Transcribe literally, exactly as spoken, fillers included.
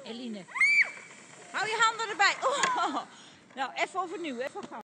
Eline. Hou je handen erbij. Oh. Nou, even overnieuw. Even gaan.